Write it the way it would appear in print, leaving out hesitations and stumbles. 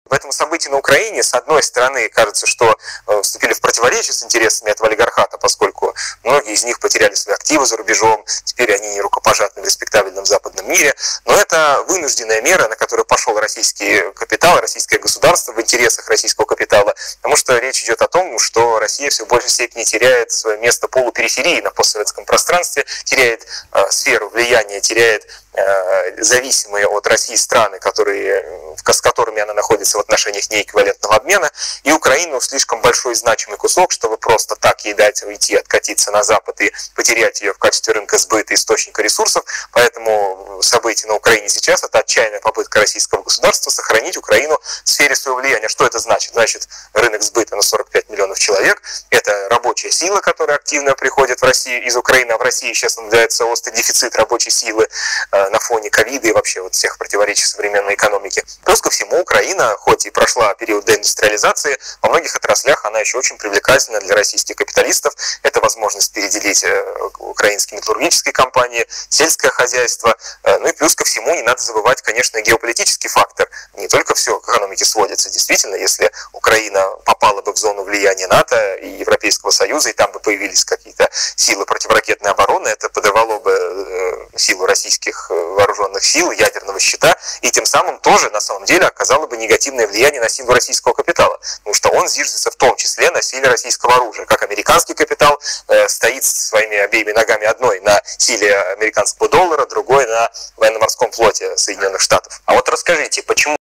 Поэтому события на Украине, с одной стороны, кажется, что вступили в противоречие с интересами этого олигархата, поскольку многие из них потеряли свои активы за рубежом, теперь они не рукопожатны в респектабельном западном мире. Но это вынужденная мера, на которую пошел российский капитал, российское государство в интересах российского капитала, потому что речь идет о том, что Россия все в большей степени теряет свое место полупериферии на постсоветском пространстве, теряет сферу влияния, теряет зависимые от России страны, с которыми она находится в отношениях неэквивалентного обмена, и Украину слишком большой значимый кусок, чтобы просто так ей дать уйти, откатиться на Запад и потерять ее в качестве рынка сбыта, источника ресурсов. Поэтому события на Украине сейчас — это отчаянная попытка российского государства сохранить Украину в сфере своего влияния. Что это значит? Значит, рынок сбыта на 45 миллионов человек, это рабочая сила, которая активно приходит в Россию из Украины, а в России сейчас наблюдается острый дефицит рабочей силы на фоне ковида и вообще вот всех противоречий современной экономики. Плюс ко всему, Украина, хоть и прошла период деиндустриализации, во многих отраслях она еще очень привлекательна для российских капиталистов. Это возможность переделить украинские металлургические компании, сельское хозяйство. Ну и плюс ко всему, не надо забывать, конечно, геополитический фактор. Не только все к экономике сводится. Действительно, если Украина попала бы в зону влияния НАТО и Европейского Союза, и там бы появились какие-то силы противоракетной обороны, это подорвало бы силу российских вооруженных сил, ядерного щита, и тем самым тоже, на самом деле, оказало бы негативное влияние на силу российского капитала, потому что он зиждется в том числе на силе российского оружия. Как американский капитал стоит своими обеими ногами, одной на силе американского доллара, другой на военно-морском флоте Соединенных Штатов. А вот расскажите, почему